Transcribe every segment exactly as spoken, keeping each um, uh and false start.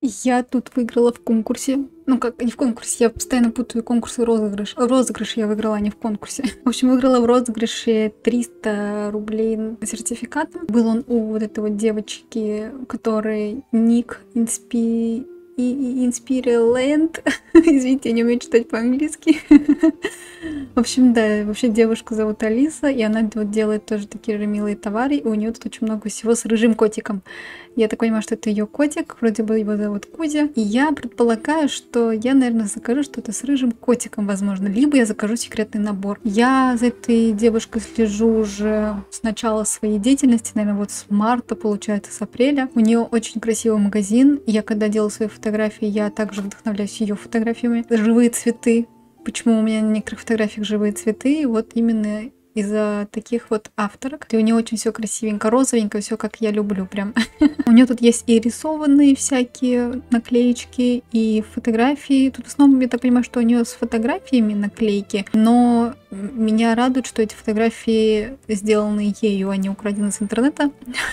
Я тут выиграла в конкурсе. Ну как, не в конкурсе, я постоянно путаю конкурс и розыгрыш. Розыгрыш я выиграла, а не в конкурсе. В общем, выиграла в розыгрыше триста рублей сертификата. Был он у вот этой вот девочки, которой ник Инспи... Инспириленд. Извините, я не умею читать по-английски. В общем, да, вообще девушку зовут Алиса, и она вот делает тоже такие же милые товары, и у нее тут очень много всего с рыжим котиком. Я так понимаю, что это ее котик, вроде бы его зовут Кузя. И я предполагаю, что я, наверное, закажу что-то с рыжим котиком, возможно, либо я закажу секретный набор. Я за этой девушкой слежу уже с начала своей деятельности, наверное, вот с марта, получается, с апреля. У нее очень красивый магазин. Я когда делаю свои фотографии, я также вдохновляюсь ее фотографиями. Живые цветы. Почему у меня на некоторых фотографиях живые цветы? Вот именно из-за таких вот авторок. И у нее очень все красивенько, розовенько, все как я люблю прям. У нее тут есть и рисованные всякие наклеечки, и фотографии. Тут в основном, я так понимаю, что у нее с фотографиями наклейки, но меня радует, что эти фотографии сделаны ею, а не украдены с интернета.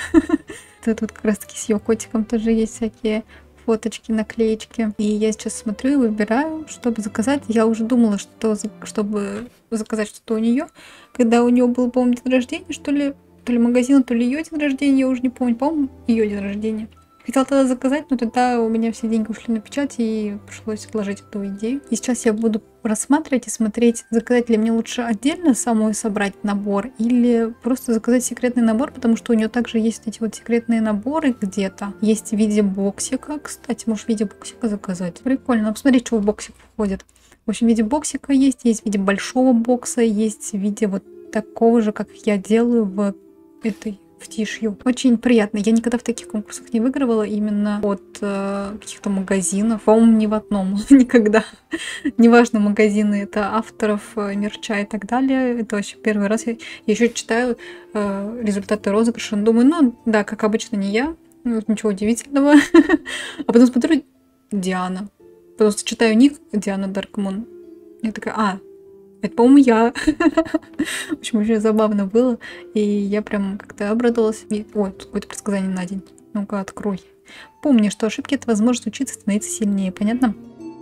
Тут как раз таки с ее котиком тоже есть всякие фоточки, наклеечки. И я сейчас смотрю и выбираю, чтобы заказать. Я уже думала, что чтобы заказать что-то у нее, когда у нее был, по-моему, день рождения, что ли, то ли магазина, то ли ее день рождения, я уже не помню, по-моему, ее день рождения. Хотела тогда заказать, но тогда у меня все деньги ушли на печать, и пришлось отложить эту идею. И сейчас я буду рассматривать и смотреть, заказать ли мне лучше отдельно самой собрать набор, или просто заказать секретный набор, потому что у нее также есть эти вот секретные наборы где-то. Есть в виде боксика, кстати, можешь в виде боксика заказать. Прикольно, надо посмотреть, что в боксик входит. В общем, в виде боксика есть, есть в виде большого бокса, есть в виде вот такого же, как я делаю в этой... в тишью. Очень приятно. Я никогда в таких конкурсах не выигрывала именно от э, каких-то магазинов. По-моему, ни в одном. Никогда. Неважно, магазины это авторов, э, мерча и так далее. Это вообще первый раз. Я, я еще читаю э, результаты розыгрыша. Думаю, ну да, как обычно, не я. Вот, ничего удивительного. А потом смотрю, Диана. Потому что читаю ник Диана Даркмун. Я такая, а, это, по-моему, я. В общем, очень забавно было. И я прям как-то обрадовалась. И... Ой, тут какое-то предсказание на день. Ну-ка, открой. Помни, что ошибки — это возможность учиться становиться сильнее. Понятно?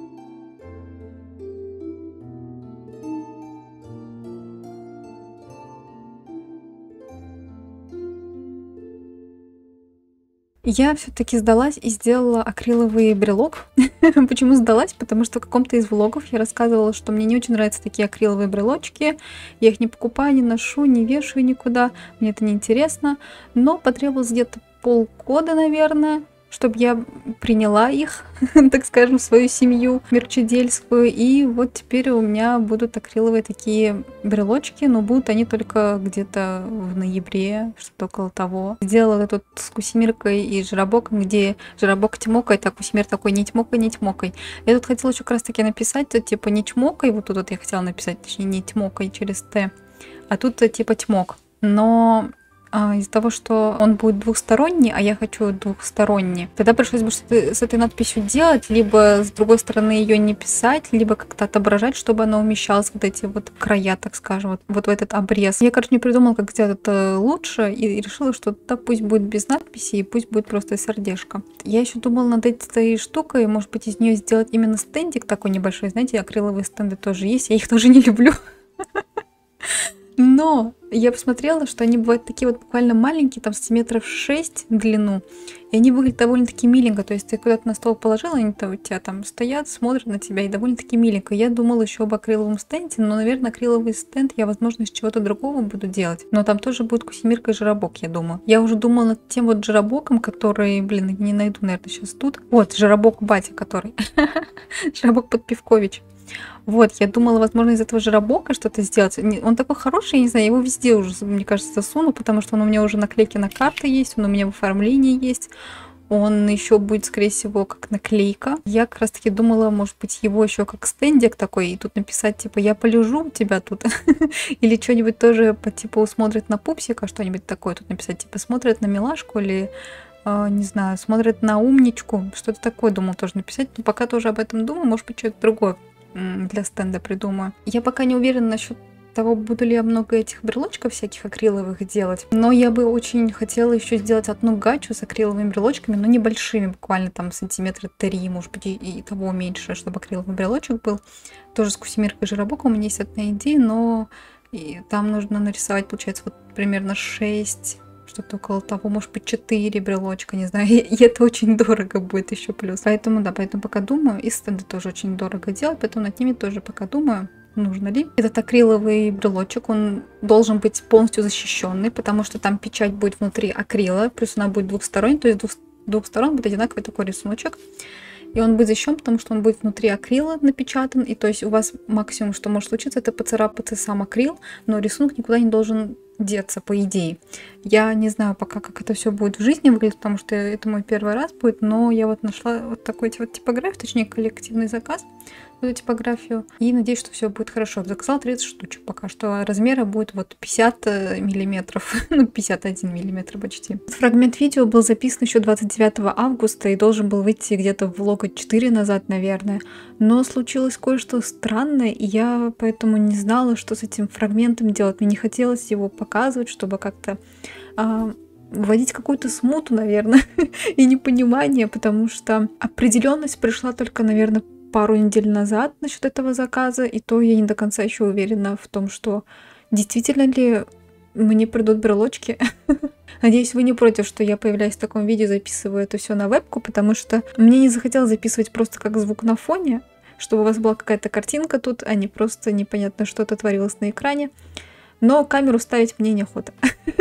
Я все-таки сдалась и сделала акриловый брелок. Почему сдалась? Потому что в каком-то из влогов я рассказывала, что мне не очень нравятся такие акриловые брелочки. Я их не покупаю, не ношу, не вешаю никуда. Мне это не интересно. Но потребовалось где-то полгода, наверное, чтобы я приняла их, так скажем, в свою семью мерчедельскую. И вот теперь у меня будут акриловые такие брелочки, но будут они только где-то в ноябре, что-то около того. Сделала тут с Кусимиркой и Жиробоком, где Жиробок тьмокает, а Кусимир такой не тьмокай, не тьмокай. Я тут хотела еще как раз таки написать, то, типа не чмокай, вот тут вот я хотела написать, точнее не тьмокай через Т, а тут типа тьмок. Но а, из-за того, что он будет двухсторонний, а я хочу двухсторонний, тогда пришлось бы что-то с этой надписью делать, либо с другой стороны ее не писать, либо как-то отображать, чтобы она умещалась в вот эти вот края, так скажем, вот, вот в этот обрез. Я, короче, не придумала, как сделать это лучше, и решила, что да, пусть будет без надписи, и пусть будет просто сердечко. Я еще думала над этой штукой, может быть, из нее сделать именно стендик такой небольшой, знаете, акриловые стенды тоже есть, я их тоже не люблю. Но я посмотрела, что они бывают такие вот буквально маленькие, там сантиметров шесть в длину, и они выглядят довольно-таки миленько, то есть ты куда-то на стол положила, они у тебя там стоят, смотрят на тебя, и довольно-таки миленько. Я думала еще об акриловом стенде, но, наверное, акриловый стенд я, возможно, из чего-то другого буду делать, но там тоже будет Кусимирка и Жиробок, я думаю. Я уже думала над тем вот Жиробоком, который, блин, не найду, наверное, сейчас тут. Вот, Жиробок батя, который. Жиробок Подпивкович. Вот, я думала, возможно, из этого Жиробока что-то сделать. Он такой хороший, я не знаю, я его везде уже, мне кажется, засуну, потому что он у меня уже наклейки на карты есть, он у меня в оформлении есть. Он еще будет, скорее всего, как наклейка. Я как раз таки думала, может быть, его еще как стендик такой, и тут написать, типа, я полежу у тебя тут. Или что-нибудь тоже, по типу, смотрит на пупсика, что-нибудь такое. Тут написать, типа, смотрит на милашку или... не знаю, смотрит на умничку. Что-то такое думала тоже написать. Но пока тоже об этом думаю, может быть, что-то другое для стенда придумаю. Я пока не уверена насчет того, буду ли я много этих брелочков всяких акриловых делать. Но я бы очень хотела еще сделать одну гачу с акриловыми брелочками, но небольшими, буквально там сантиметра три, может быть, и, и того меньше, чтобы акриловый брелочек был. Тоже с кусимиркой Жиробока у меня есть одна идея, но и там нужно нарисовать, получается, вот примерно шесть, что-то около того, может быть, четыре брелочка, не знаю, и, и это очень дорого будет еще плюс. Поэтому, да, поэтому пока думаю, и стенды тоже очень дорого делать, поэтому над ними тоже пока думаю, нужно ли. Этот акриловый брелочек, он должен быть полностью защищенный, потому что там печать будет внутри акрила, плюс она будет двухсторонней, то есть двух, двух сторон будет одинаковый такой рисуночек. И он будет защищен, потому что он будет внутри акрила напечатан, и то есть у вас максимум, что может случиться, это поцарапаться сам акрил, но рисунок никуда не должен деться, по идее. Я не знаю пока, как это все будет в жизни выглядеть, потому что это мой первый раз будет, но я вот нашла вот такой вот типографию, точнее коллективный заказ, эту типографию, и надеюсь, что все будет хорошо. Заказала тридцать штучек пока что, размера будет вот пятьдесят миллиметров, ну пятьдесят один миллиметр почти. Фрагмент видео был записан еще двадцать девятого августа и должен был выйти где-то влога четыре назад, наверное, но случилось кое-что странное, и я поэтому не знала, что с этим фрагментом делать. Мне не хотелось его показывать, чтобы как-то а, вводить какую-то смуту, наверное, и непонимание, потому что определенность пришла только, наверное, пару недель назад насчет этого заказа, и то я не до конца еще уверена в том, что действительно ли мне придут брелочки. Надеюсь, вы не против, что я появляюсь в таком видео, записываю это все на вебку, потому что мне не захотелось записывать просто как звук на фоне, чтобы у вас была какая-то картинка тут, а не просто непонятно что-то творилось на экране. Но камеру ставить мне неохота.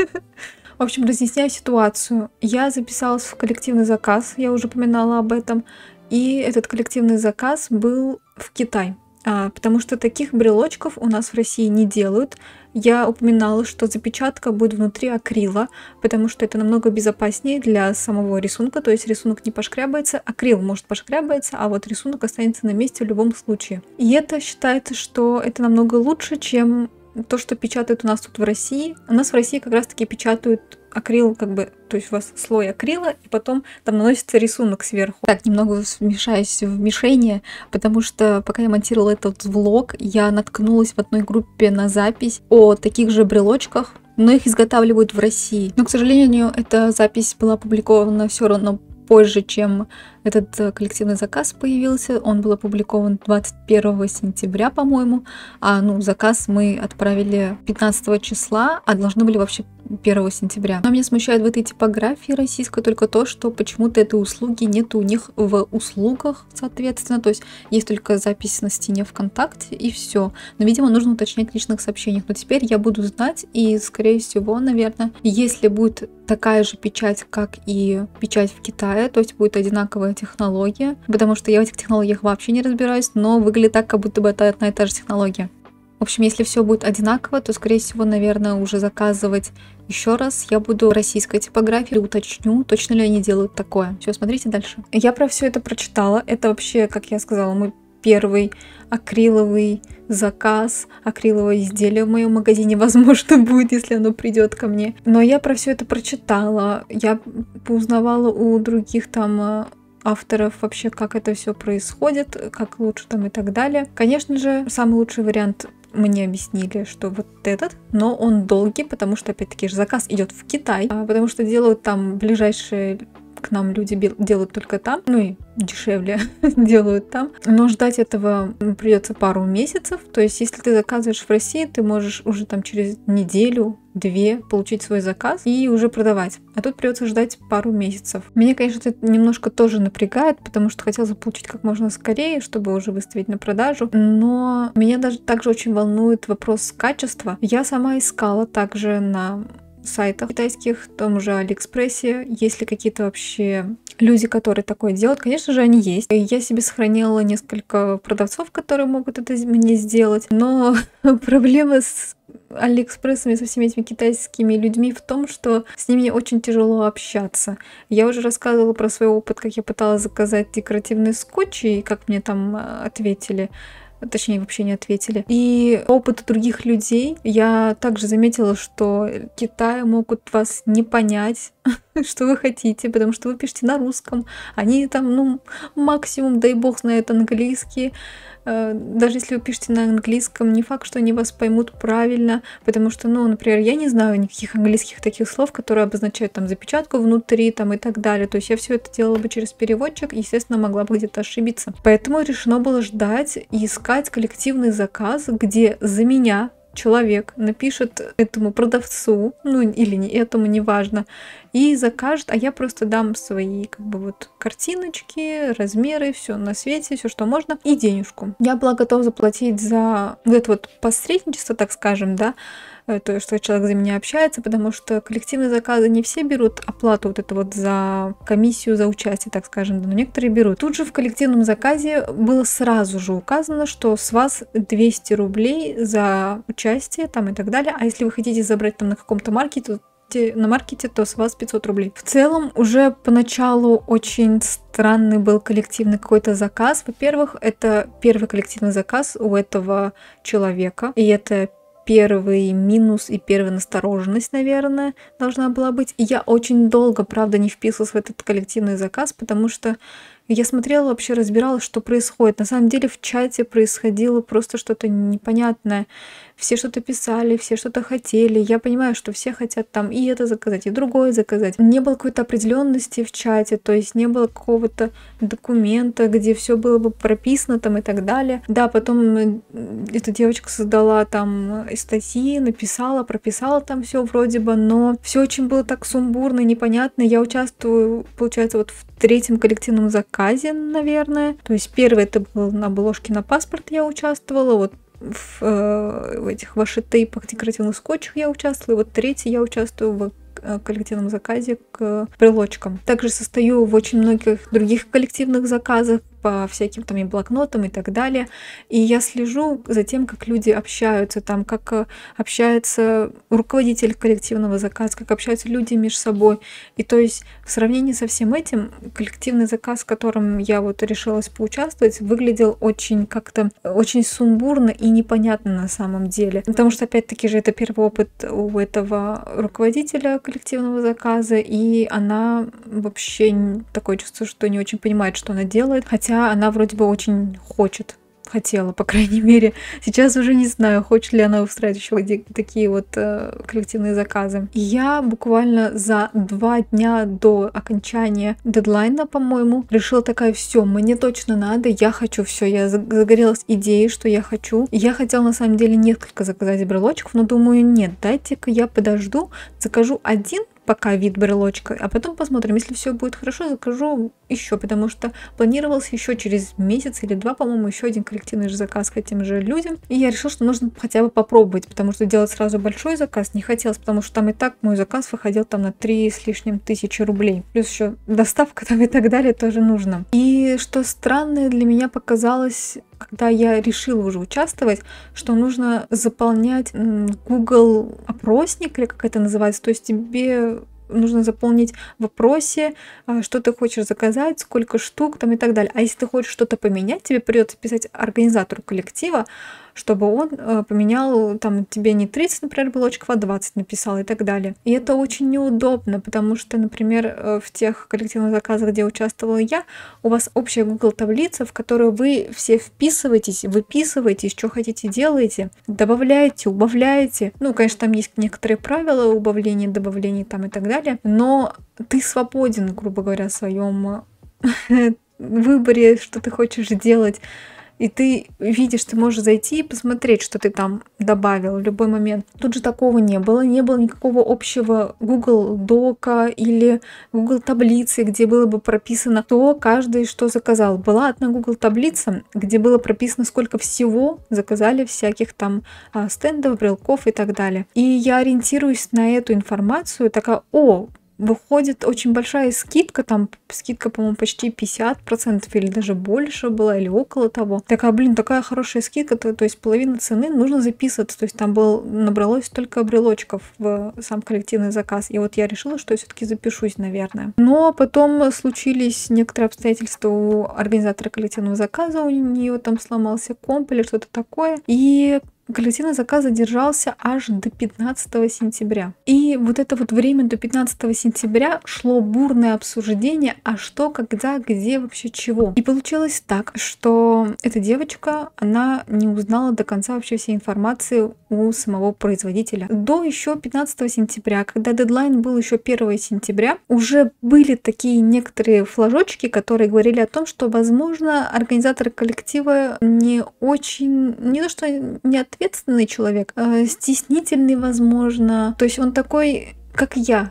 В общем, разъясняю ситуацию. Я записалась в коллективный заказ, я уже упоминала об этом, и этот коллективный заказ был в Китай, а, потому что таких брелочков у нас в России не делают. Я упоминала, что запечатка будет внутри акрила, потому что это намного безопаснее для самого рисунка, то есть рисунок не пошкрябается, акрил может пошкрябается, а вот рисунок останется на месте в любом случае. И это считается, что это намного лучше, чем то, что печатают у нас тут в России. У нас в России как раз-таки печатают акрил, как бы, то есть у вас слой акрила, и потом там наносится рисунок сверху. Так, немного вмешаюсь в мишение, потому что пока я монтировала этот влог, я наткнулась в одной группе на запись о таких же брелочках, но их изготавливают в России. Но, к сожалению, эта запись была опубликована все равно позже, чем этот коллективный заказ появился. Он был опубликован двадцать первого сентября, по-моему, а ну заказ мы отправили пятнадцатого числа, а должны были вообще первого сентября. Но меня смущает в этой типографии российской только то, что почему-то этой услуги нет у них в услугах, соответственно, то есть есть только запись на стене ВКонтакте и все. Но, видимо, нужно уточнять в личных сообщениях. Но теперь я буду знать, и, скорее всего, наверное, если будет такая же печать, как и печать в Китае, то есть будет одинаковая технология, потому что я в этих технологиях вообще не разбираюсь, но выглядит так, как будто бы это одна и та же технология. В общем, если все будет одинаково, то, скорее всего, наверное, уже заказывать еще раз я буду в российской типографии, уточню, точно ли они делают такое. Все, смотрите дальше. Я про все это прочитала. Это вообще, как я сказала, мой первый акриловый заказ, акриловое изделие в моем магазине, возможно, будет, если оно придет ко мне. Но я про все это прочитала. Я узнавала у других там авторов вообще, как это все происходит, как лучше там и так далее. Конечно же, самый лучший вариант мне объяснили, что вот этот, но он долгий, потому что, опять-таки, же заказ идет в Китай, потому что делают там ближайшие к нам люди делают только там, ну и дешевле делают там. Но ждать этого придется пару месяцев. То есть, если ты заказываешь в России, ты можешь уже там через неделю-две получить свой заказ и уже продавать. А тут придется ждать пару месяцев. Меня, конечно, это немножко тоже напрягает, потому что хотелось бы получить как можно скорее, чтобы уже выставить на продажу. Но меня даже также очень волнует вопрос качества. Я сама искала также на сайтах китайских, в том же Алиэкспрессе, есть ли какие-то вообще люди, которые такое делают. Конечно же, они есть. Я себе сохранила несколько продавцов, которые могут это мне сделать, но проблема с Алиэкспрессом и со всеми этими китайскими людьми в том, что с ними очень тяжело общаться. Я уже рассказывала про свой опыт, как я пыталась заказать декоративные скотчи, и как мне там ответили. Точнее, вообще не ответили. И опыт других людей я также заметила, что Китай могут вас не понять, что вы хотите, потому что вы пишете на русском, они там, ну, максимум, дай бог, знают английский. Даже если вы пишете на английском, не факт, что они вас поймут правильно, потому что, ну, например, я не знаю никаких английских таких слов, которые обозначают там запечатку внутри, там и так далее. То есть я все это делала бы через переводчик, и, естественно, могла бы где-то ошибиться. Поэтому решено было ждать и искать коллективный заказ, где за меня человек напишет этому продавцу, ну или не этому, неважно, и закажет, а я просто дам свои как бы вот картиночки, размеры, все на свете, все, что можно, и денежку. Я была готова заплатить за вот это вот посредничество, так скажем, да, то, что человек за меня общается, потому что коллективные заказы не все берут оплату вот это вот за комиссию, за участие, так скажем, но некоторые берут. Тут же в коллективном заказе было сразу же указано, что с вас двести рублей за участие там и так далее, а если вы хотите забрать там на каком-то маркете, на маркете, то с вас пятьсот рублей. В целом, уже поначалу очень странный был коллективный какой-то заказ. Во-первых, это первый коллективный заказ у этого человека, и это первый минус и первая настороженность, наверное, должна была быть. И я очень долго, правда, не вписывалась в этот коллективный заказ, потому что я смотрела, вообще разбиралась, что происходит. На самом деле в чате происходило просто что-то непонятное. Все что-то писали, все что-то хотели. Я понимаю, что все хотят там и это заказать, и другое заказать. Не было какой-то определенности в чате, то есть не было какого-то документа, где все было бы прописано там и так далее. Да, потом эта девочка создала там статьи, написала, прописала там все вроде бы, но все очень было так сумбурно, непонятно. Я участвую, получается, вот в третьем коллективном заказе, наверное. То есть первый это был на обложке на паспорт я участвовала, вот в, э, в этих ваших тейпах, декоративных скотчах я участвовала, и вот третий я участвую в коллективном заказе к брелочкам. Также состою в очень многих других коллективных заказах по всяким там и блокнотам и так далее. И я слежу за тем, как люди общаются, там, как общается руководитель коллективного заказа, как общаются люди между собой. И то есть в сравнении со всем этим коллективный заказ, в котором я вот решилась поучаствовать, выглядел очень как-то очень сумбурно и непонятно на самом деле. Потому что опять-таки же это первый опыт у этого руководителя коллективного заказа, и она вообще такое чувство, что не очень понимает, что она делает, хотя она вроде бы очень хочет, хотела, по крайней мере. Сейчас уже не знаю, хочет ли она устраивать еще такие вот э, коллективные заказы. И я буквально за два дня до окончания дедлайна, по-моему, решила такая: все, мне точно надо, я хочу все. Я загорелась идеей, что я хочу. И я хотела на самом деле несколько заказать брелочков, но думаю, нет, дайте-ка я подожду, закажу один пока вид брелочка, а потом посмотрим, если все будет хорошо, закажу еще, потому что планировался еще через месяц или два, по-моему, еще один коллективный же заказ к этим же людям, и я решила, что нужно хотя бы попробовать, потому что делать сразу большой заказ не хотелось, потому что там и так мой заказ выходил там на три с лишним тысячи рублей, плюс еще доставка там и так далее тоже нужно. И что странное для меня показалось, когда я решила уже участвовать, что нужно заполнять Google опросник, или как это называется, то есть тебе нужно заполнить в вопросе, что ты хочешь заказать, сколько штук там и так далее. А если ты хочешь что-то поменять, тебе придется писать организатору коллектива, чтобы он э, поменял там тебе не тридцать, например, блочков, а двадцать написал и так далее. И это очень неудобно, потому что, например, э, в тех коллективных заказах, где участвовала я, у вас общая Google таблица, в которую вы все вписываетесь, выписываетесь, что хотите делаете, добавляете, убавляете. Ну, конечно, там есть некоторые правила убавления, добавления там и так далее, но ты свободен, грубо говоря, в своем выборе, что ты хочешь делать. И ты видишь, ты можешь зайти и посмотреть, что ты там добавил в любой момент. Тут же такого не было. Не было никакого общего Google дока или Google таблицы, где было бы прописано, кто каждый что заказал. Была одна Google таблица, где было прописано, сколько всего заказали всяких там стендов, брелков и так далее. И я ориентируюсь на эту информацию, такая: о, выходит очень большая скидка, там скидка, по-моему, почти пятьдесят процентов или даже больше была, или около того. Такая, блин, такая хорошая скидка, то, то есть половина цены, нужно записываться. То есть там был, набралось только брелочков в сам коллективный заказ. И вот я решила, что я все-таки запишусь, наверное. Но потом случились некоторые обстоятельства у организатора коллективного заказа, у нее там сломался комп или что-то такое. И коллективный заказ задержался аж до пятнадцатого сентября. И вот это вот время до пятнадцатого сентября шло бурное обсуждение, а что, когда, где, вообще чего. И получилось так, что эта девочка, она не узнала до конца вообще всей информации у самого производителя. До еще пятнадцатого сентября, когда дедлайн был еще первого сентября, уже были такие некоторые флажочки, которые говорили о том, что, возможно, организатор коллектива не очень, не то что не ответственный человек, а стеснительный, возможно. То есть он такой, как я.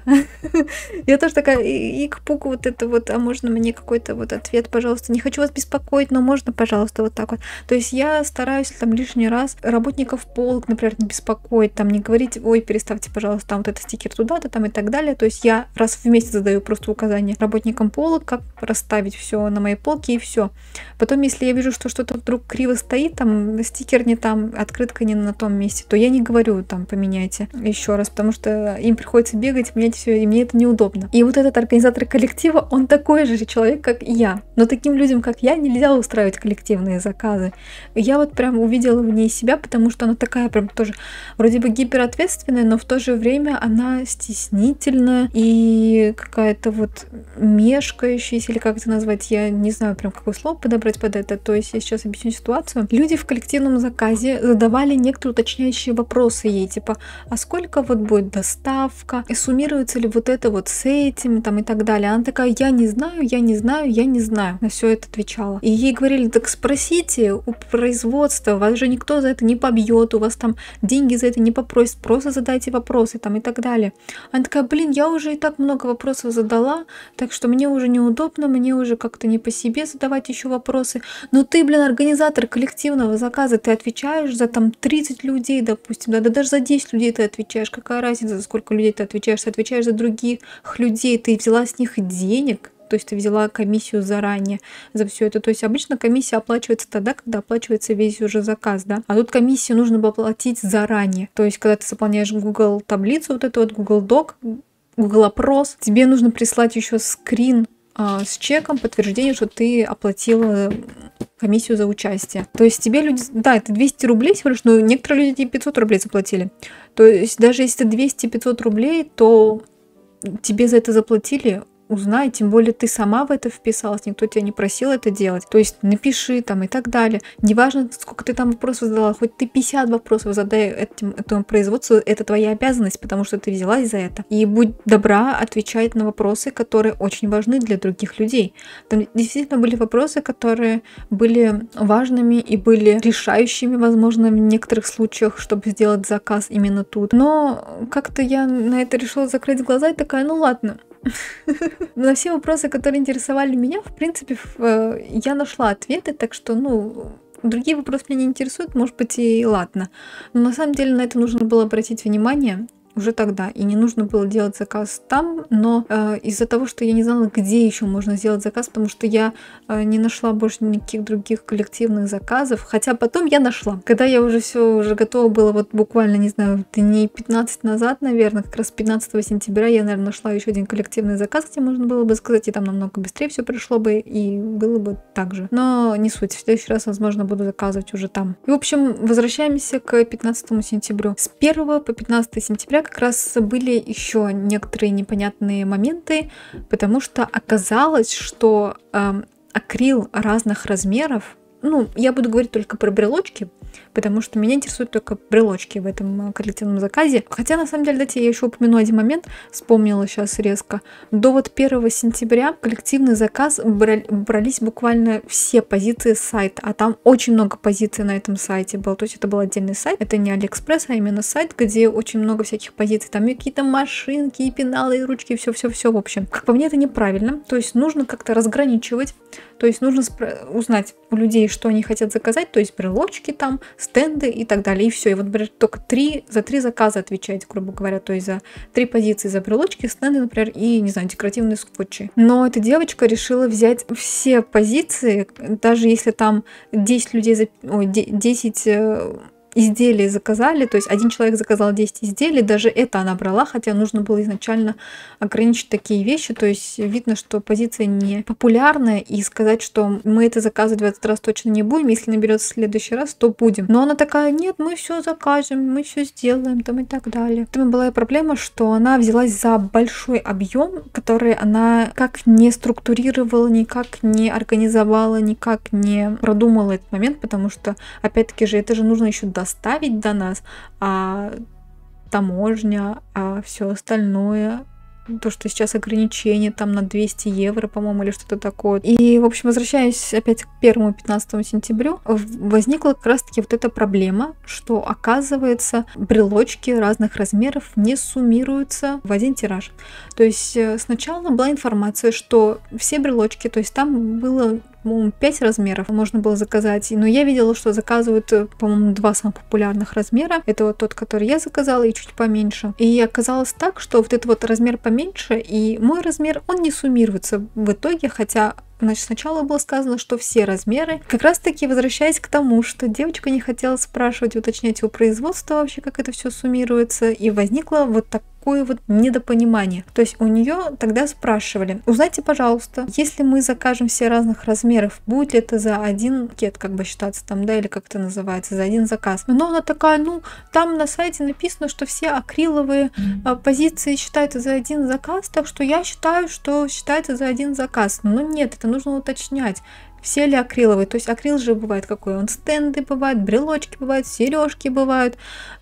Я тоже такая, и к пуку вот это вот, а можно мне какой-то вот ответ, пожалуйста, не хочу вас беспокоить, но можно, пожалуйста, вот так вот. То есть я стараюсь там лишний раз работников полок, например, не беспокоить, там не говорить, ой, переставьте, пожалуйста, там вот этот стикер туда-то, там и так далее. То есть я раз в месяц задаю просто указания работникам полок, как расставить все на моей полке и все. Потом, если я вижу, что что-то вдруг криво стоит, там стикер не там, открытка не на том месте, то я не говорю, там, поменяйте еще раз, потому что им приходится бегать, менять все, и мне это неудобно. И вот этот организатор коллектива, он такой же человек, как и я. Но таким людям, как я, нельзя устраивать коллективные заказы. Я вот прям увидела в ней себя, потому что она такая прям тоже вроде бы гиперответственная, но в то же время она стеснительная и какая-то вот мешкающаяся, или как это назвать, я не знаю прям какое слово подобрать под это. То есть я сейчас объясню ситуацию. Люди в коллективном заказе задавали некоторые уточняющие вопросы ей, типа, а сколько вот будет доставка, и суммируется ли вот это вот с этим, там и так далее. Она такая, я не знаю, я не знаю, я не знаю. На все это отвечала. И ей говорили, так спросите у производства, вас же никто за это не побьет, у вас там деньги за это не попросят, просто задайте вопросы там и так далее. Она такая, блин, я уже и так много вопросов задала, так что мне уже неудобно, мне уже как-то не по себе задавать еще вопросы. Но ты, блин, организатор коллективного заказа, ты отвечаешь за там тридцать людей, допустим, да, да даже за десять людей ты отвечаешь, какая разница, за сколько людей ты отвечаешь, ты отвечаешь за других людей, ты взяла с них денег, то есть ты взяла комиссию заранее за все это. То есть обычно комиссия оплачивается тогда, когда оплачивается весь уже заказ, да. А тут комиссию нужно было платить заранее. То есть когда ты заполняешь Google таблицу, вот эту вот Google Doc, Google опрос, тебе нужно прислать еще скрин а, с чеком, подтверждение, что ты оплатила комиссию за участие. То есть тебе люди, да, это двести рублей всего лишь, но некоторые люди пятьсот рублей заплатили. То есть даже если двести-пятьсот рублей, то тебе за это заплатили, узнай, тем более ты сама в это вписалась, никто тебя не просил это делать. То есть напиши там и так далее. Неважно, сколько ты там вопросов задала, хоть ты пятьдесят вопросов задай этим, этому производству, это твоя обязанность, потому что ты взялась за это. И будь добра отвечать на вопросы, которые очень важны для других людей. Там действительно были вопросы, которые были важными и были решающими, возможно, в некоторых случаях, чтобы сделать заказ именно тут. Но как-то я на это решила закрыть глаза и такая, ну ладно. На все вопросы, которые интересовали меня, в принципе, я нашла ответы, так что, ну, другие вопросы меня не интересуют, может быть, и ладно. Но на самом деле на это нужно было обратить внимание уже тогда, и не нужно было делать заказ там, но э, из-за того, что я не знала, где еще можно сделать заказ, потому что я э, не нашла больше никаких других коллективных заказов, хотя потом я нашла. Когда я уже все уже готова была, вот буквально, не знаю, дней пятнадцать назад, наверное, как раз пятнадцатого сентября я, наверное, нашла еще один коллективный заказ, где можно было бы сказать, и там намного быстрее все пришло бы, и было бы так же. Но не суть, в следующий раз, возможно, буду заказывать уже там. И, в общем, возвращаемся к пятнадцатому сентябрю. С первого по пятнадцатое сентября как раз были еще некоторые непонятные моменты, потому что оказалось, что э, акрил разных размеров, ну, я буду говорить только про брелочки, потому что меня интересуют только брелочки в этом коллективном заказе. Хотя, на самом деле, дайте я еще упомяну один момент, вспомнила сейчас резко. До вот первого сентября коллективный заказ брались буквально все позиции с сайта, а там очень много позиций на этом сайте было. То есть это был отдельный сайт, это не Алиэкспресс, а именно сайт, где очень много всяких позиций. Там и какие-то машинки, и пеналы, и ручки, и все-все-все, в общем. Как по мне, это неправильно. То есть нужно как-то разграничивать, то есть нужно узнать у людей, что они хотят заказать, то есть брелочки там, стенды и так далее, и все. И вот только три, за три заказа отвечаете, грубо говоря, то есть за три позиции за брелочки, стенды, например, и, не знаю, декоративные скотчи. Но эта девочка решила взять все позиции, даже если там десять людей, ой, десять изделий заказали, то есть один человек заказал десять изделий, даже это она брала, хотя нужно было изначально ограничить такие вещи, то есть видно, что позиция не популярная, и сказать, что мы это заказывать в этот раз точно не будем, если наберется в следующий раз, то будем. Но она такая: нет, мы все закажем, мы все сделаем, там и так далее. Там была и проблема, что она взялась за большой объем, который она как не структурировала, никак не организовала, никак не продумала этот момент, потому что, опять-таки же, это же нужно еще доставить до нас, а таможня, а все остальное, то, что сейчас ограничение там на двести евро, по-моему, или что-то такое. И, в общем, возвращаясь опять к первому пятнадцатому сентябрю, возникла как раз-таки вот эта проблема, что, оказывается, брелочки разных размеров не суммируются в один тираж. То есть сначала была информация, что все брелочки, то есть там было, по-моему, пять размеров можно было заказать, но я видела, что заказывают, по-моему, два самых популярных размера. Это вот тот, который я заказала, и чуть поменьше. И оказалось так, что вот этот вот размер поменьше, и мой размер, он не суммируется в итоге, хотя... Значит, сначала было сказано, что все размеры. Как раз таки возвращаясь к тому, что девочка не хотела спрашивать, уточнять у производства вообще, как это все суммируется, и возникло вот такое вот недопонимание. То есть у нее тогда спрашивали: узнайте, пожалуйста, если мы закажем все разных размеров, будет ли это за один пакет, как бы считаться там, да, или как это называется, за один заказ. Но она такая: ну, там на сайте написано, что все акриловые а, позиции считаются за один заказ, так что я считаю, что считается за один заказ. Но нет, это нужно уточнять, все ли акриловые. То есть акрил же бывает какой он: стенды бывают, брелочки бывают, сережки бывают,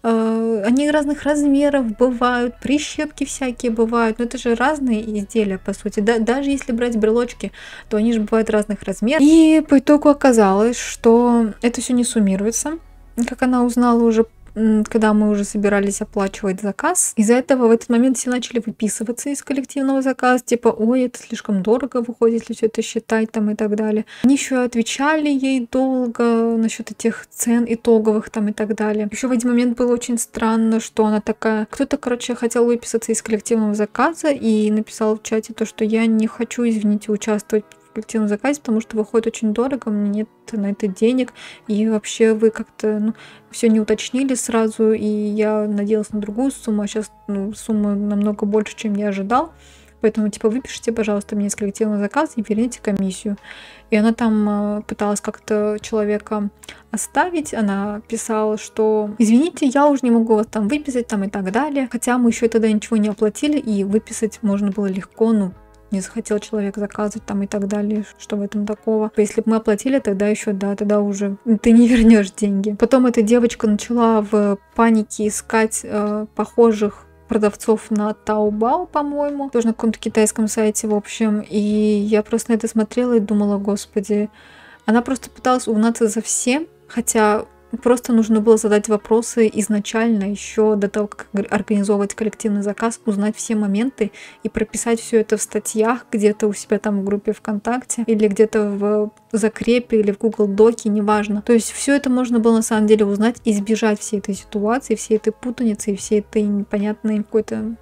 э, они разных размеров бывают, прищепки всякие бывают. Но это же разные изделия, по сути. Да, даже если брать брелочки, то они же бывают разных размеров. И по итогу оказалось, что это все не суммируется. Как она узнала уже, когда мы уже собирались оплачивать заказ. Из-за этого в этот момент все начали выписываться из коллективного заказа, типа: ой, это слишком дорого выходит, если все это считать там и так далее. Они еще отвечали ей долго насчет этих цен итоговых там и так далее. Еще в один момент было очень странно, что она такая... Кто-то, короче, хотел выписаться из коллективного заказа и написал в чате то, что я не хочу, извините, участвовать в коллективном заказе, потому что выходит очень дорого, у меня нет на это денег, и вообще вы как-то, ну, все не уточнили сразу, и я надеялась на другую сумму, а сейчас, ну, сумма намного больше, чем я ожидал, поэтому, типа, выпишите, пожалуйста, мне из коллективного заказа и верните комиссию. И она там пыталась как-то человека оставить, она писала, что извините, я уже не могу вас там выписать, там и так далее, хотя мы еще тогда ничего не оплатили, и выписать можно было легко, ну, не захотел человек заказывать там и так далее, что в этом такого. Если бы мы оплатили, тогда еще, да, тогда уже ты не вернешь деньги. Потом эта девочка начала в панике искать э, похожих продавцов на Taobao, по-моему, тоже на каком-то китайском сайте, в общем, и я просто на это смотрела и думала: господи, она просто пыталась угнаться за всем, хотя просто нужно было задать вопросы изначально, еще до того, как организовывать коллективный заказ, узнать все моменты и прописать все это в статьях где-то у себя там в группе ВКонтакте или где-то в закрепе или в Google Доке, неважно. То есть все это можно было на самом деле узнать, избежать всей этой ситуации, всей этой путаницы и всей этой непонятной какой-то...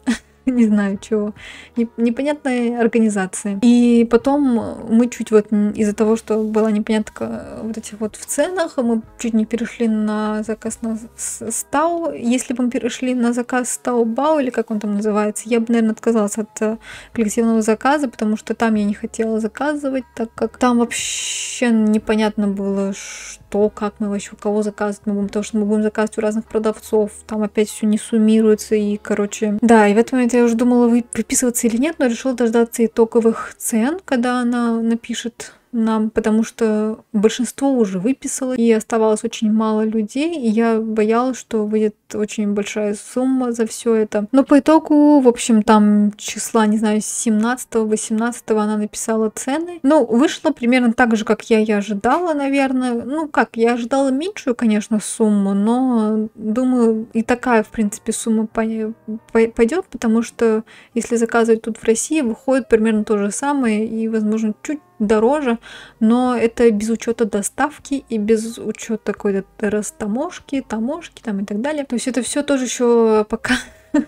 не знаю чего, непонятной организации. И потом мы чуть вот из-за того, что была непонятка вот этих вот в ценах, мы чуть не перешли на заказ на Стау. Если бы мы перешли на заказ Таобао, или как он там называется, я бы, наверное, отказалась от коллективного заказа, потому что там я не хотела заказывать, так как там вообще непонятно было, что, как мы вообще, у кого заказывать мы будем, потому что мы будем заказывать у разных продавцов, там опять все не суммируется, и, короче, да, и в этот момент я уже думала, выписываться или нет, но решила дождаться итоговых цен, когда она напишет нам, потому что большинство уже выписало, и оставалось очень мало людей, и я боялась, что выйдет очень большая сумма за все это. Но по итогу, в общем, там числа, не знаю, семнадцатого-восемнадцатого она написала цены. Ну, вышло примерно так же, как я и ожидала, наверное. Ну, как, я ожидала меньшую, конечно, сумму, но, думаю, и такая, в принципе, сумма пойдет, потому что если заказывать тут в России, выходит примерно то же самое, и, возможно, чуть дороже, но это без учета доставки и без учета какой-то растаможки, таможки там и так далее. То есть это все тоже еще пока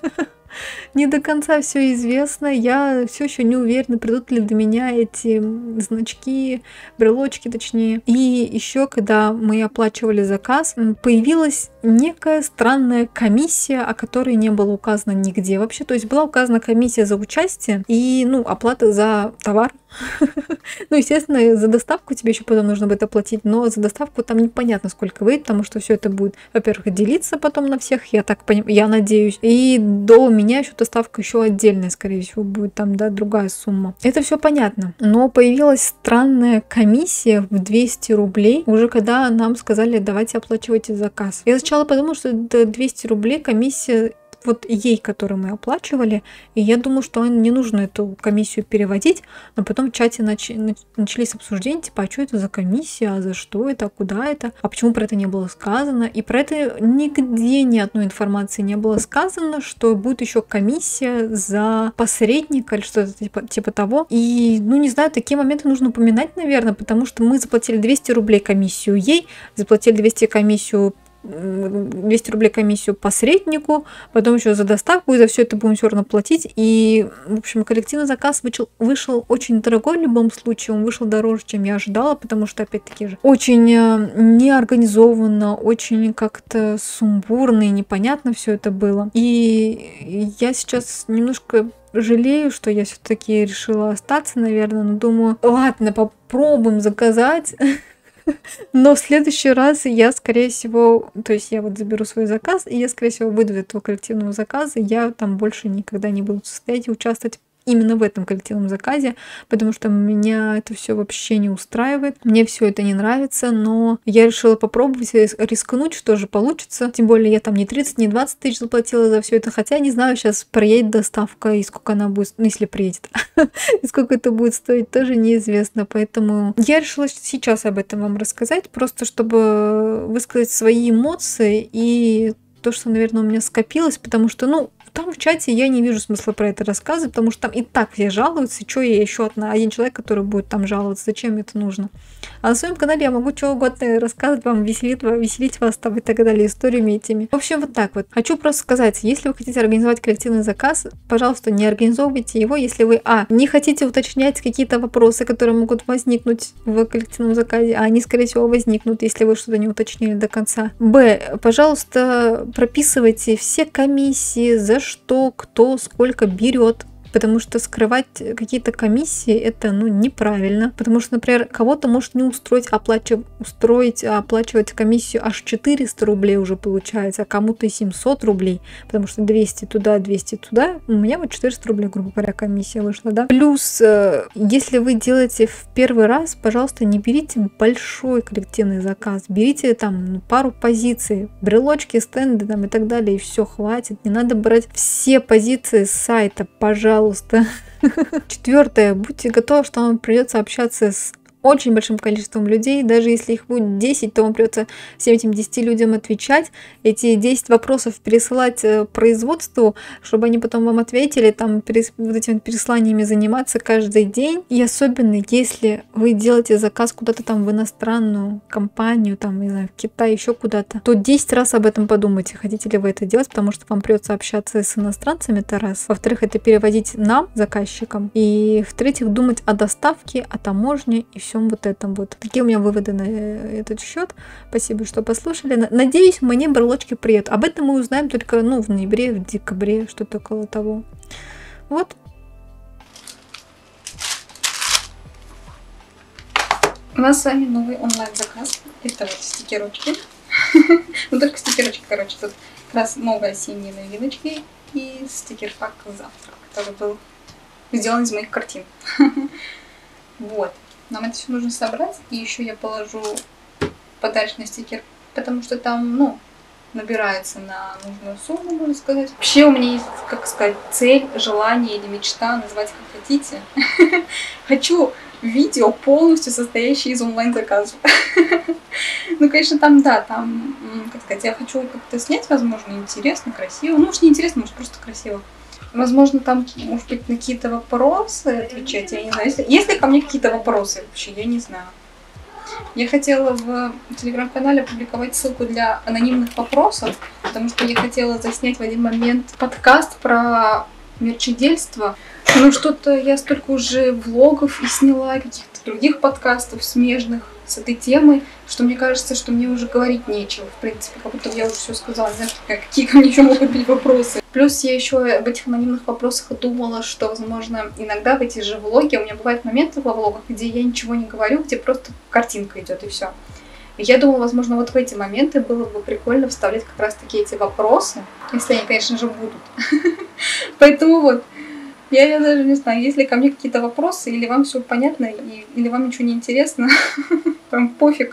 Не до конца все известно. Я все еще не уверена, придут ли до меня эти значки, брелочки точнее. И еще, когда мы оплачивали заказ, появилась некая странная комиссия, о которой не было указано нигде вообще. То есть была указана комиссия за участие и, ну, оплата за товар. Ну, естественно, за доставку тебе еще потом нужно будет оплатить, но за доставку там непонятно, сколько выйдет, потому что все это будет, во-первых, делиться потом на всех, я так понимаю, я надеюсь. И до меня еще доставка еще отдельная, скорее всего, будет там, да, другая сумма. Это все понятно. Но появилась странная комиссия в двести рублей, уже когда нам сказали, давайте оплачивайте заказ. Я сначала подумала, что это двести рублей комиссия вот ей, которую мы оплачивали, и я думаю, что не нужно эту комиссию переводить, но потом в чате нач... начались обсуждения, типа, а что это за комиссия, а за что это, а куда это, а почему про это не было сказано, и про это нигде ни одной информации не было сказано, что будет еще комиссия за посредника или что-то типа, типа того, и, ну, не знаю, такие моменты нужно упоминать, наверное, потому что мы заплатили двести рублей комиссию ей, заплатили двести комиссию двести рублей комиссию посреднику, потом еще за доставку, и за все это будем все равно платить. И, в общем, коллективный заказ вышел, вышел очень дорогой в любом случае, он вышел дороже, чем я ожидала, потому что, опять-таки же, очень неорганизованно, очень как-то сумбурно и непонятно все это было. И я сейчас немножко жалею, что я все-таки решила остаться, наверное, но думаю, ладно, попробуем заказать. Но в следующий раз я, скорее всего, то есть я вот заберу свой заказ, и я, скорее всего, выйду из этого коллективного заказа, я там больше никогда не буду в состоянии участвовать именно в этом коллективном заказе, потому что меня это все вообще не устраивает, мне все это не нравится, но я решила попробовать рискнуть, что же получится, тем более я там не тридцать, не двадцать тысяч заплатила за все это, хотя не знаю, сейчас приедет доставка и сколько она будет, ну если приедет, и сколько это будет стоить, тоже неизвестно, поэтому я решила сейчас об этом вам рассказать, просто чтобы высказать свои эмоции и то, что, наверное, у меня скопилось, потому что, ну, там в чате я не вижу смысла про это рассказывать, потому что там и так все жалуются, что я еще одна, один человек, который будет там жаловаться, зачем это нужно. А на своем канале я могу что угодно рассказывать вам, веселить, веселить вас там и так далее, историями этими. В общем, вот так вот. Хочу просто сказать, если вы хотите организовать коллективный заказ, пожалуйста, не организовывайте его, если вы, а, не хотите уточнять какие-то вопросы, которые могут возникнуть в коллективном заказе, а они, скорее всего, возникнут, если вы что-то не уточнили до конца. Б, пожалуйста, прописывайте все комиссии, за что, кто, сколько берет. Потому что скрывать какие-то комиссии это, ну, неправильно. Потому что, например, кого-то может не устроить оплачив... устроить, оплачивать комиссию аж четыреста рублей уже получается, а кому-то и семьсот рублей. Потому что двести туда, двести туда. У меня вот четыреста рублей, грубо говоря, комиссия вышла, да. Плюс, если вы делаете в первый раз, пожалуйста, не берите большой коллективный заказ. Берите там пару позиций, брелочки, стенды там и так далее, и все, хватит. Не надо брать все позиции с сайта, пожалуйста. Пожалуйста. Четвертое. Будьте готовы, что вам придется общаться с очень большим количеством людей. Даже если их будет десять, то вам придется всем этим десяти людям отвечать. Эти десять вопросов пересылать производству, чтобы они потом вам ответили, там перес... вот этими пересланиями заниматься каждый день. И особенно, если вы делаете заказ куда-то там в иностранную компанию, там, не знаю, в Китай, еще куда-то, то десять раз об этом подумайте, хотите ли вы это делать, потому что вам придется общаться с иностранцами, это раз. Во-вторых, это переводить нам, заказчикам. И в-третьих, думать о доставке, о таможне и все. Всем вот этом вот. Такие у меня выводы на этот счет. Спасибо, что послушали. Надеюсь, мне брелочки приедут. Об этом мы узнаем только, ну, в ноябре, в декабре, что-то около того. Вот. У нас с вами новый онлайн-заказ. Это вот стикерочки. Ну, только стикерочки, короче. Тут как раз новые осенние новиночки и стикер-пак завтрак, который был сделан из моих картин. Вот. Нам это все нужно собрать, и еще я положу подарочный стикер, потому что там, ну, набирается на нужную сумму, можно сказать. Вообще у меня есть, как сказать, цель, желание или мечта, называйте как хотите. Хочу видео, полностью состоящее из онлайн-заказов. Ну, конечно, там, да, там, как сказать, я хочу как-то снять, возможно, интересно, красиво. Ну, уж не интересно, может, просто красиво. Возможно, там, может быть, на какие-то вопросы отвечать, я не знаю. Если, если ко мне какие-то вопросы вообще, я не знаю. Я хотела в телеграм-канале опубликовать ссылку для анонимных вопросов, потому что я хотела заснять в один момент подкаст про мерчедельство. Но что-то я столько уже влогов и сняла, каких-то других подкастов смежных с этой темой, что мне кажется, что мне уже говорить нечего. В принципе, как будто я уже все сказала. Знаешь, какие ко мне еще могут быть вопросы. Плюс я еще об этих анонимных вопросах думала, что, возможно, иногда в эти же влоги, у меня бывают моменты во влогах, где я ничего не говорю, где просто картинка идет и все. Я думала, возможно, вот в эти моменты было бы прикольно вставлять как раз-таки эти вопросы, если они, конечно же, будут. Поэтому вот, я, я даже не знаю, если ко мне какие-то вопросы, или вам все понятно, и, или вам ничего не интересно, прям пофиг.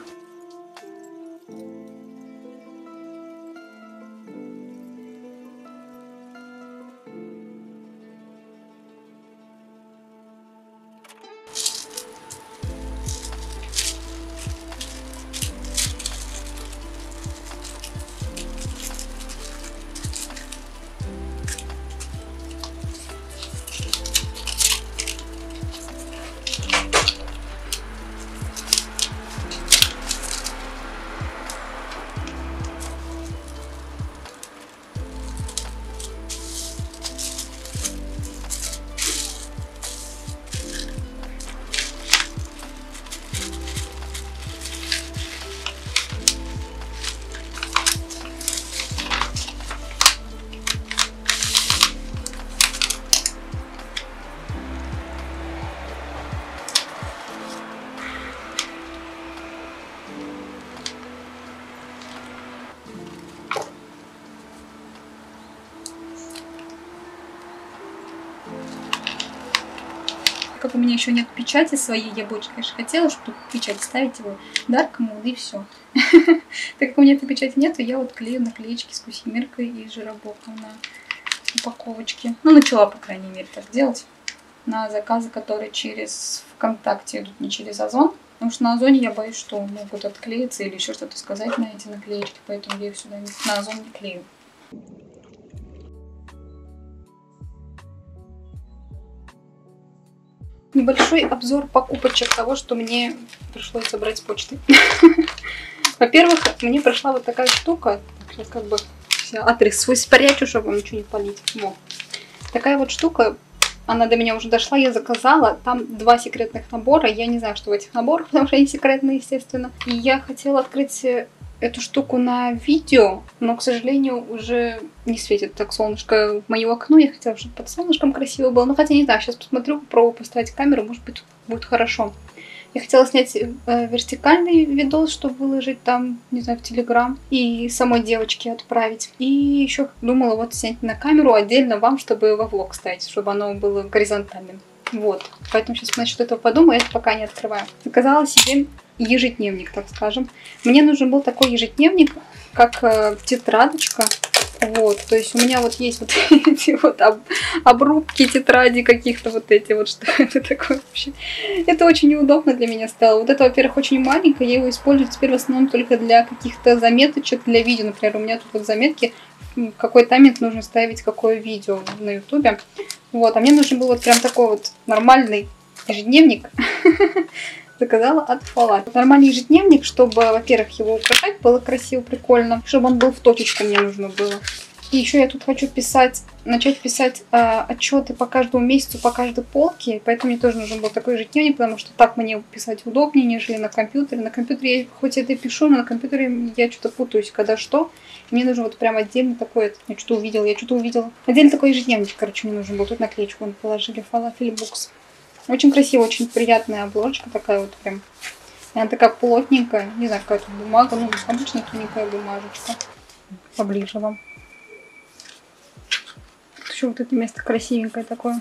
Как у меня еще нет печати своей, я бы очень, конечно, хотела, чтобы печать ставить его Dark Mode и все. Так как у меня этой печати нет, то я вот клею наклеечки с кусимиркой и жиробоком на упаковочке. Ну, начала, по крайней мере, так делать. На заказы, которые через ВКонтакте идут, не через Озон. Потому что на Озоне я боюсь, что могут отклеиться или еще что-то сказать на эти наклеечки, поэтому я их сюда на Озон не клею. Небольшой обзор покупочек того, что мне пришлось забрать с почты. Во-первых, мне пришла вот такая штука. Сейчас как бы адрес свой спрячу, чтобы вам ничего не палить. Вот. Такая вот штука. Она до меня уже дошла, я заказала. Там два секретных набора. Я не знаю, что в этих наборах, потому что они секретные, естественно. И я хотела открыть эту штуку на видео, но, к сожалению, уже не светит так солнышко в мое окно. Я хотела, чтобы под солнышком красиво было. Но хотя не знаю, сейчас посмотрю, попробую поставить камеру, может быть, будет хорошо. Я хотела снять э, вертикальный видос, чтобы выложить там, не знаю, в Телеграм и самой девочке отправить. И еще думала вот снять на камеру отдельно вам, чтобы во влог ставить, чтобы оно было горизонтальным. Вот. Поэтому сейчас насчет этого подумаю, я это пока не открываю. Заказала себе ежедневник, так скажем. Мне нужен был такой ежедневник, как э, тетрадочка. Вот, то есть у меня вот есть вот эти вот об, обрубки тетради каких-то вот эти вот, что это такое вообще. Это очень неудобно для меня стало. Вот это, во-первых, очень маленькое, я его использую теперь в основном только для каких-то заметочек, для видео. Например, у меня тут вот заметки, в какой тайминг нужно ставить какое видео на ютубе. Вот, а мне нужен был вот прям такой вот нормальный ежедневник. Заказала от Falafel. Нормальный ежедневник, чтобы, во-первых, его украшать было красиво, прикольно, чтобы он был в точечку, мне нужно было. И еще я тут хочу писать, начать писать э, отчеты по каждому месяцу, по каждой полке, поэтому мне тоже нужен был такой ежедневник, потому что так мне писать удобнее, нежели на компьютере. На компьютере я хоть это и пишу, но на компьютере я что-то путаюсь, когда что. Мне нужен вот прям отдельно такой, я что-то увидела, я что-то увидела. Отдельно такой ежедневник, короче, мне нужен был. Тут наклеечку он положили, Falafel Books. Очень красиво, очень приятная обложка такая вот прям. Она такая плотненькая. Не знаю, какая-то бумага. Ну, обычная тоненькая бумажечка. Поближе вам. Еще вот это место красивенькое такое.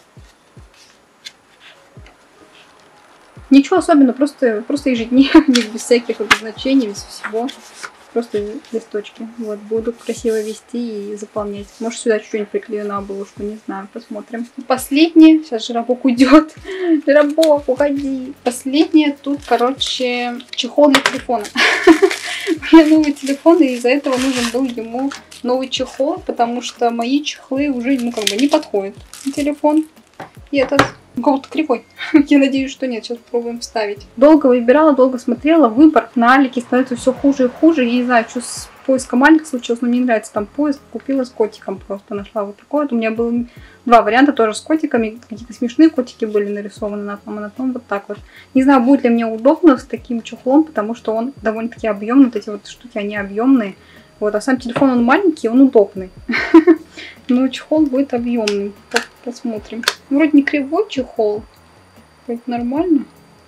Ничего особенного, просто, просто ежедневник, без всяких обозначений, без всего. Просто листочки. Вот, буду красиво вести и заполнять. Может, сюда чуть-чуть приклею на обложку, не знаю, посмотрим. Последнее, сейчас жиробок уйдет. Жиробок, уходи. Последнее тут, короче, чехол для телефона. У меня новый телефон, и из-за этого нужен был ему новый чехол, потому что мои чехлы уже, ну, как бы не подходят на телефон. И этот У кого-то кривой. Я надеюсь, что нет. Сейчас попробуем вставить. Долго выбирала, долго смотрела. Выбор на Алике становится все хуже и хуже. Я не знаю, что с поиском маленьких случилось, но мне не нравится там поиск. Купила с котиком, просто нашла вот такой вот. У меня было два варианта тоже с котиками. Какие-то смешные котики были нарисованы на том, а на том вот так вот. Не знаю, будет ли мне удобно с таким чехлом, потому что он довольно-таки объемный. Вот эти вот штуки, они объемные. Вот, а сам телефон, он маленький, он удобный. Но чехол будет объемный. Посмотрим. Вроде не кривой чехол. Вроде нормально.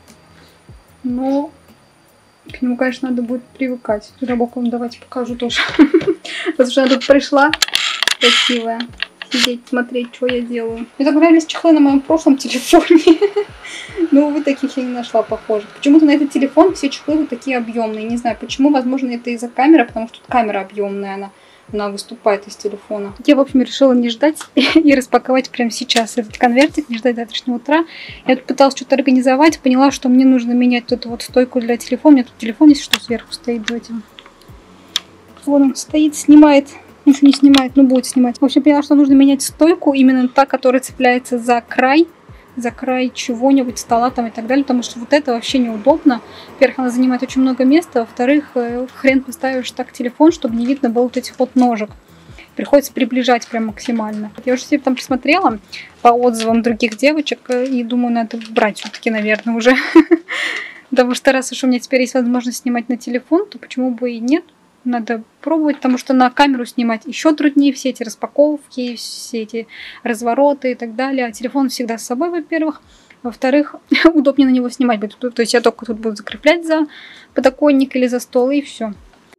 Но к нему, конечно, надо будет привыкать. Сюда боком давайте покажу тоже. Потому что я тут пришла красивая. Сидеть, смотреть, что я делаю. Мне так нравились чехлы на моем прошлом телефоне. Но увы, таких я не нашла, похоже. Почему-то на этот телефон все чехлы вот такие объемные. Не знаю почему. Возможно, это из-за камеры, потому что тут камера объемная. Она, она выступает из телефона. Я, в общем, решила не ждать и распаковать прямо сейчас этот конвертик. Не ждать завтрашнего утра. Я тут пыталась что-то организовать. Поняла, что мне нужно менять эту вот стойку для телефона. У меня тут телефон, если что, сверху стоит. Давайте. Вон он стоит, снимает. Ничего не снимает, но будет снимать. В общем, поняла, что нужно менять стойку, именно та, которая цепляется за край, за край чего-нибудь, стола там и так далее, потому что вот это вообще неудобно. Во-первых, она занимает очень много места, во-вторых, хрен поставишь так телефон, чтобы не видно было вот этих вот ножек. Приходится приближать прям максимально. Я уже себе там посмотрела по отзывам других девочек, и думаю, надо брать все-таки, наверное, уже. Потому что раз уж у меня теперь есть возможность снимать на телефон, то почему бы и нет? Надо пробовать, потому что на камеру снимать еще труднее, все эти распаковки, все эти развороты и так далее. А телефон всегда с собой, во-первых. Во-вторых, удобнее на него снимать будет. То есть я только тут буду закреплять за подоконник или за стол, и все.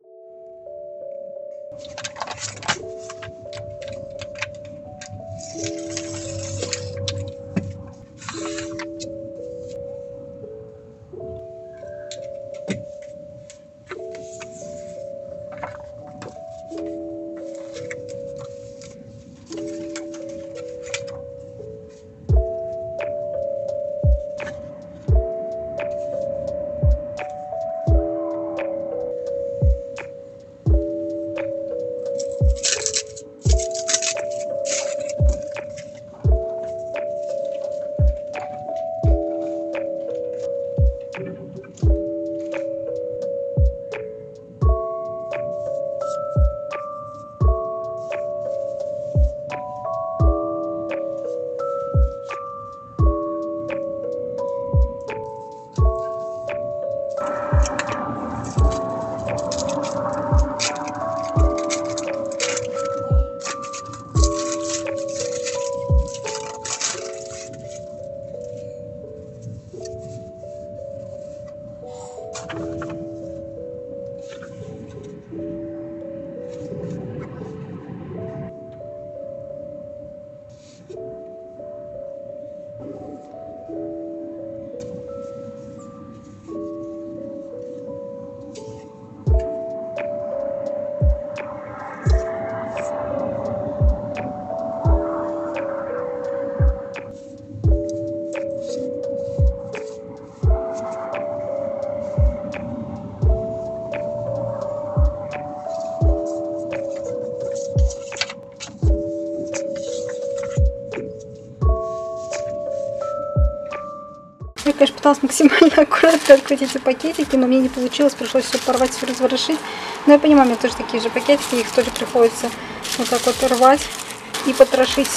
Я, конечно, пыталась максимально аккуратно открыть эти пакетики, но мне не получилось, пришлось все порвать, все разворошить. Но я понимаю, у меня тоже такие же пакетики, их тоже приходится вот так вот рвать и потрошить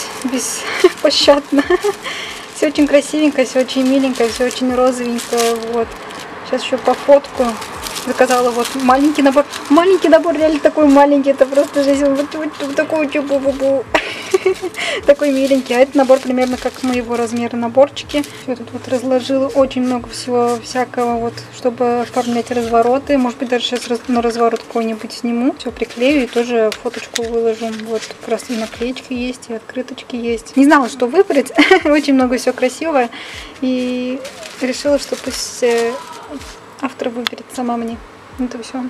беспощадно. Все очень красивенько, все очень миленько, все очень розовенькое. Вот. Сейчас еще пофоткаю. Заказала вот маленький набор. Маленький набор, реально такой маленький. Это просто жизнь. Вот, вот, вот такой чубу-бубу. Такой миленький. А это набор примерно как моего размера наборчики. Я тут вот разложила очень много всего всякого, вот, чтобы оформлять развороты. Может быть, даже сейчас на разворот какой-нибудь сниму. Все приклею и тоже фоточку выложу. Вот как раз и наклеечки есть, и открыточки есть. Не знала, что выбрать. Очень много всего красивого. И решила, что пусть автор выберет сама мне. Это все.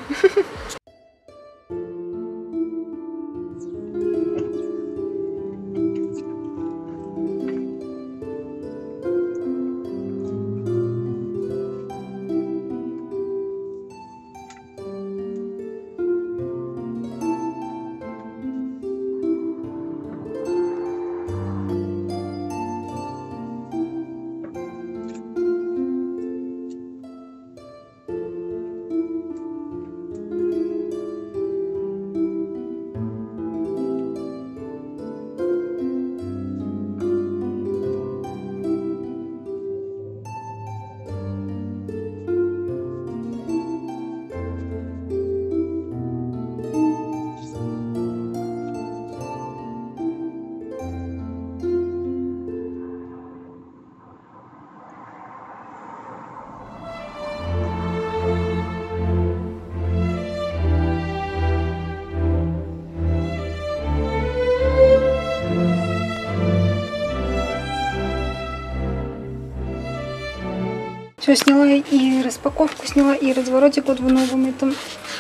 Все сняла, и распаковку сняла, и разворотик вот в новом этом,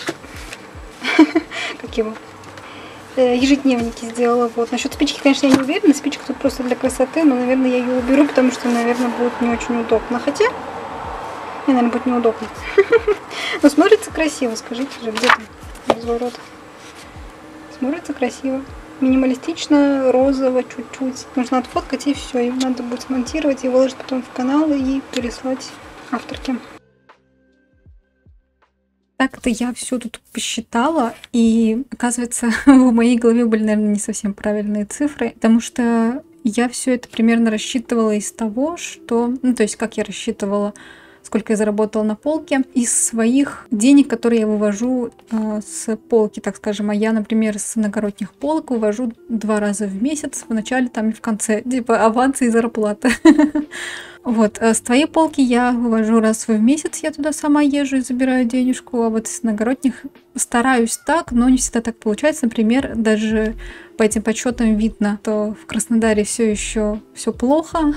как его, ежедневнике сделала. Вот. Насчет спички, конечно, я не уверена. Спичка тут просто для красоты, но, наверное, я ее уберу, потому что, наверное, будет не очень удобно. Хотя, мне, наверное, будет неудобно. Но смотрится красиво, скажите же, где там разворот? Смотрится красиво. Минималистично, розово чуть-чуть. Нужно отфоткать, и все. И надо будет смонтировать и выложить потом в канал и переслать авторке. Так-то я все тут посчитала, и оказывается, в моей голове были, наверное, не совсем правильные цифры, потому что я все это примерно рассчитывала из того, что, ну, то есть, как я рассчитывала, сколько я заработала на полке, из своих денег, которые я вывожу э, с полки, так скажем. А я, например, с иногородних полок вывожу два раза в месяц, в начале там и в конце, типа авансы и зарплата. Вот, с твоей полки я вывожу раз в месяц, я туда сама езжу и забираю денежку, а вот с иногородних стараюсь так, но не всегда так получается. Например, даже по этим подсчетам видно, что в Краснодаре все еще все плохо.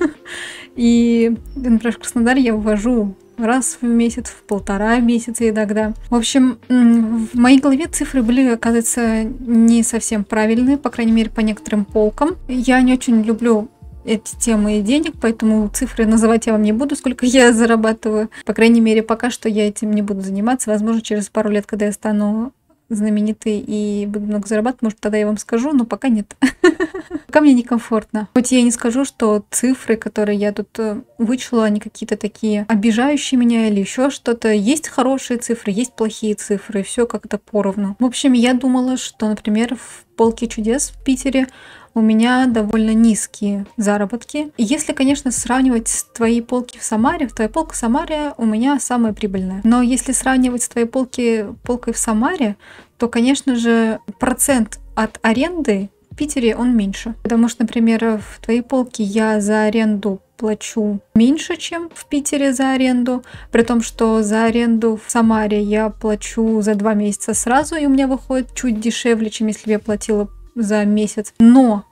И, например, в Краснодаре я вывожу раз в месяц, в полтора месяца иногда. В общем, в моей голове цифры были, оказывается, не совсем правильные, по крайней мере, по некоторым полкам. Я не очень люблю эти темы денег, поэтому цифры называть я вам не буду, сколько я зарабатываю. По крайней мере, пока что я этим не буду заниматься. Возможно, через пару лет, когда я стану знаменитой и буду много зарабатывать, может, тогда я вам скажу, но пока нет. Пока мне некомфортно. Хоть я не скажу, что цифры, которые я тут вычла, они какие-то такие обижающие меня или еще что-то. Есть хорошие цифры, есть плохие цифры, все как-то поровну. В общем, я думала, что, например, в полке чудес в Питере у меня довольно низкие заработки. И если, конечно, сравнивать твои полки в Самаре, твоя полка в Самаре у меня самая прибыльная. Но если сравнивать с твоей полки, полкой в Самаре, то, конечно же, процент от аренды в Питере он меньше. Потому что, например, в твоей полке я за аренду плачу меньше, чем в Питере за аренду, при том, что за аренду в Самаре я плачу за два месяца сразу, и у меня выходит чуть дешевле, чем если бы я платила за месяц. Но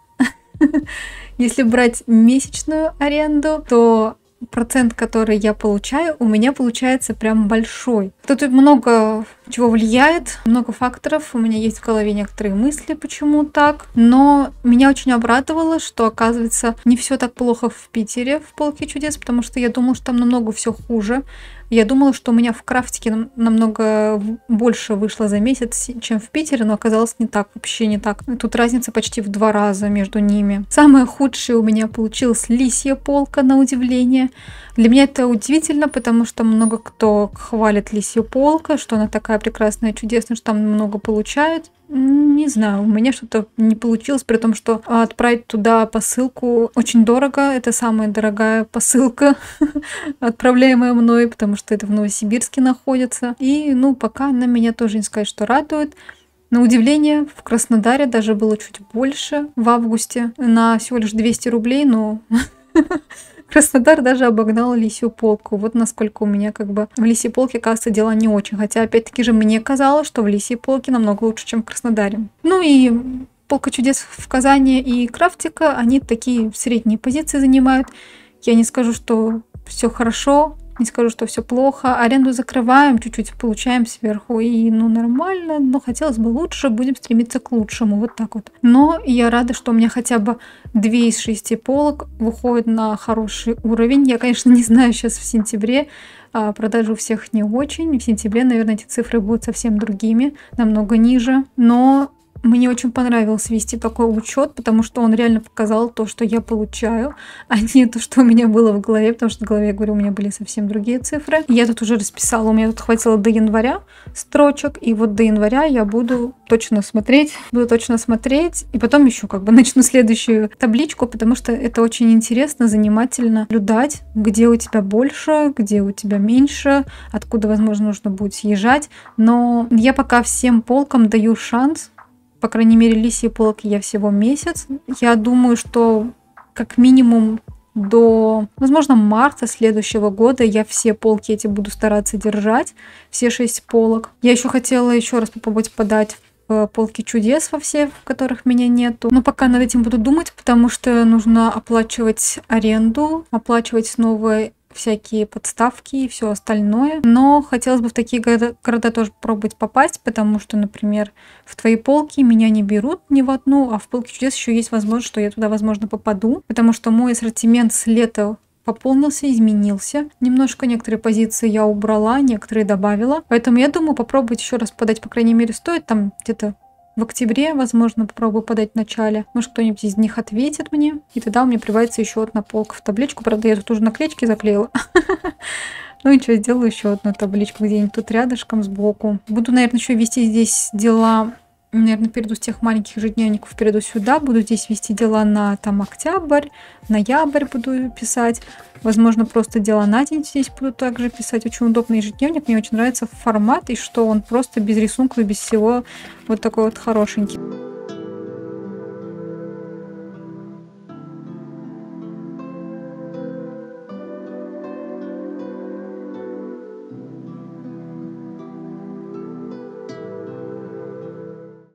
если брать месячную аренду, то процент, который я получаю, у меня получается прям большой. Тут много чего влияет, много факторов. У меня есть в голове некоторые мысли, почему так. Но меня очень обрадовало, что, оказывается, не все так плохо в Питере, в полке чудес, потому что я думала, что там намного все хуже. Я думала, что у меня в крафтике намного больше вышло за месяц, чем в Питере, но оказалось не так, вообще не так. Тут разница почти в два раза между ними. Самое худшее у меня получилась лисья полка, на удивление. Для меня это удивительно, потому что много кто хвалит лисью полку, что она такая прекрасная, чудесная, что там много получают. Не знаю, у меня что-то не получилось, при том, что отправить туда посылку очень дорого. Это самая дорогая посылка, отправляемая мной, потому что это в Новосибирске находится. И, ну, пока она меня тоже не сказать, что радует. На удивление, в Краснодаре даже было чуть больше в августе, на всего лишь двести рублей, но Краснодар даже обогнал лисью полку. Вот насколько у меня как бы в лисьей полке, кажется, дела не очень. Хотя, опять-таки же, мне казалось, что в лисьей полке намного лучше, чем в Краснодаре. Ну и полка чудес в Казани и Крафтика, они такие средние позиции занимают. Я не скажу, что все хорошо, не скажу, что все плохо. Аренду закрываем, чуть-чуть получаем сверху, и ну нормально, но хотелось бы лучше, будем стремиться к лучшему, вот так вот. Но я рада, что у меня хотя бы две из шести полок выходят на хороший уровень. Я, конечно, не знаю сейчас в сентябре, а продажи у всех не очень. В сентябре, наверное, эти цифры будут совсем другими, намного ниже, но мне очень понравилось вести такой учет, потому что он реально показал то, что я получаю, а не то, что у меня было в голове, потому что в голове, я говорю, у меня были совсем другие цифры. Я тут уже расписала, у меня тут хватило до января строчек, и вот до января я буду точно смотреть, буду точно смотреть, и потом еще как бы начну следующую табличку, потому что это очень интересно, занимательно наблюдать, где у тебя больше, где у тебя меньше, откуда, возможно, нужно будет съезжать. Но я пока всем полкам даю шанс. По крайней мере, лисьи полки я всего месяц. Я думаю, что как минимум до, возможно, марта следующего года я все полки эти буду стараться держать, все шесть полок. Я еще хотела еще раз попробовать подать в полки чудес во все, в которых меня нету. Но пока над этим буду думать, потому что нужно оплачивать аренду, оплачивать новое всякие подставки и все остальное. Но хотелось бы в такие города, города тоже пробовать попасть, потому что, например, в твои полки меня не берут ни в одну, а в полке чудес еще есть возможность, что я туда, возможно, попаду, потому что мой ассортимент с лета пополнился, изменился. Немножко некоторые позиции я убрала, некоторые добавила. Поэтому я думаю, попробовать еще раз подать, по крайней мере, стоит там где-то в октябре, возможно, попробую подать в начале. Может, кто-нибудь из них ответит мне. И тогда у меня прибавится еще одна полка в табличку. Правда, я тут уже наклеечки заклеила. Ну и что, сделаю еще одну табличку где-нибудь тут рядышком сбоку. Буду, наверное, еще вести здесь дела. Наверное, перейду с тех маленьких ежедневников, перейду сюда. Буду здесь вести дела на там октябрь, ноябрь буду писать. Возможно, просто дела на день здесь буду также писать. Очень удобный ежедневник. Мне очень нравится формат, и что он просто без рисунков, без всего вот такой вот хорошенький.